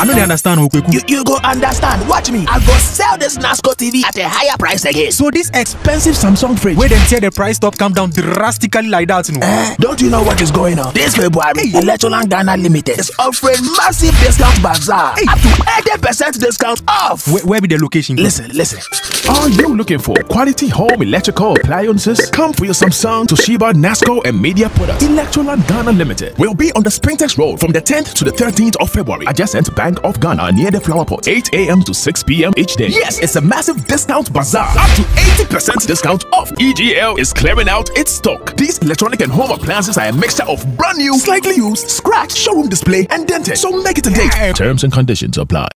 I don't understand, Okweku. You go understand. Watch me. I go sell this NASCO TV at a higher price again. So this expensive Samsung fridge, where them say the price top come down drastically like that, you know? Don't you know what is going on? This February, Electroland Ghana Limited is offering massive discount bazaar. Up to 80% discount off. Where be the location? Listen. Are you looking for quality home electrical appliances? Come for your Samsung, Toshiba, NASCO, and media products. Electroland Ghana Limited will be on the Sprintex Road from the 10th to the 13th of February, adjacent Bank of Ghana near the Flower Pot, 8 a.m. to 6 p.m. each day. Yes, it's a massive discount bazaar. Up to 80% discount off. EGL is clearing out its stock. These electronic and home appliances are a mixture of brand new, slightly used, scratch, showroom display, and dented. So make it a date. Terms and conditions apply.